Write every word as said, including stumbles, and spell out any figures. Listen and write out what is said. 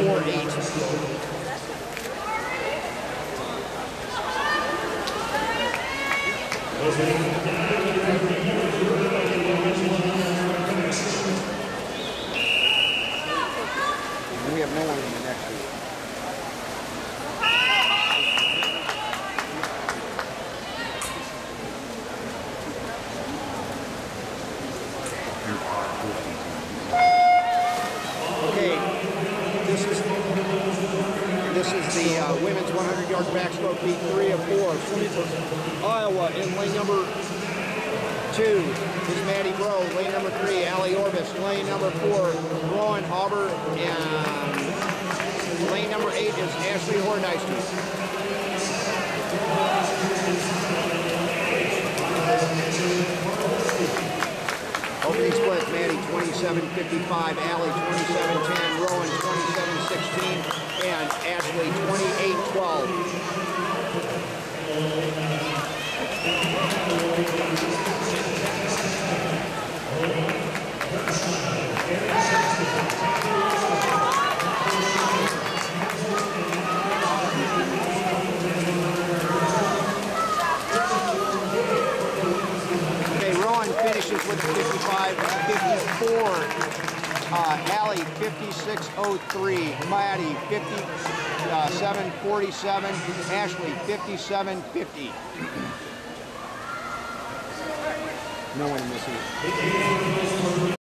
four eight. We have no one in the next week. Okay, this is this is the uh, women's one hundred yard backstroke beat three of four. Swimming for Iowa in lane number two is Maddie Bro. Lane number three, Allie Orbis. Lane number four, Rowan Auber. And lane number eight is Ashley Horndeister. Opening split, Maddie twenty-seven fifty-five, Allie twenty-seven ten, Rowan twenty-seven sixteen, and Ashley twenty-eight twelve. Finishes with a fifty-five fifty-four, uh, Allie fifty-six oh three, Maddie fifty-seven forty-seven, Ashley fifty-seven fifty. No one missing.